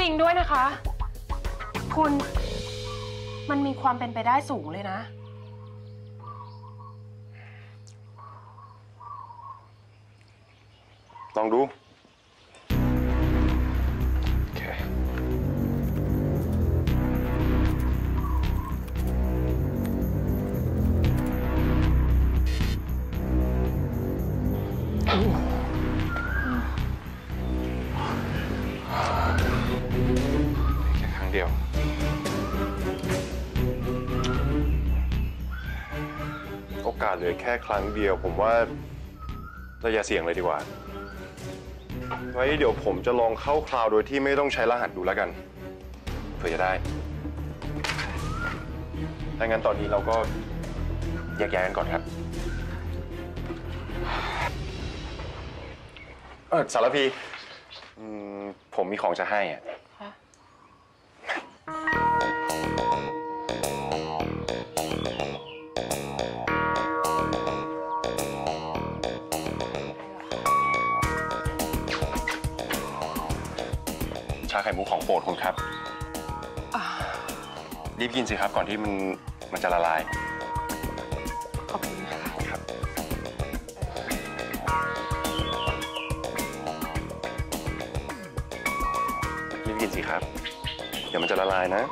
ริงด้วยนะคะ คุณมันมีความเป็นไปได้สูงเลยนะลองดูโอเคแค่ครั้งเดียวโอกาสเหลือแค่ครั้งเดียวผมว่าเราอย่าเสี่ยงเลยดีกว่าไว้เดี๋ยวผมจะลองเข้าคลาวด์โดยที่ไม่ต้องใช้รหัสดูแล้วกันเผื่อจะได้ถ้างั้นตอนนี้เราก็แยกย้ายกันก่อนครับสารพีผมมีของจะให้อ่ะชาไข่มุกของโปรดคุณครับรีบกินสิครับก่อนที่มันจะละลายขอบคุณค่ะครับรีบกินสิครับเดี๋ยวมันจะละลายนะ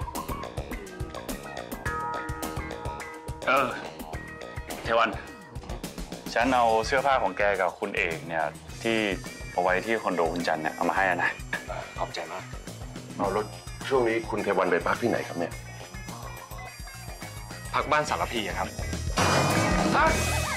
เทวันฉันเอาเสื้อผ้าของแกกับคุณเอกเนี่ยที่เอาไว้ที่คอนโดคุณจันเนี่ยเอามาให้นะขอบใจมากเอารถช่วงนี้คุณเทวันไปพักที่ไหนครับเนี่ยพักบ้านสารพีครับ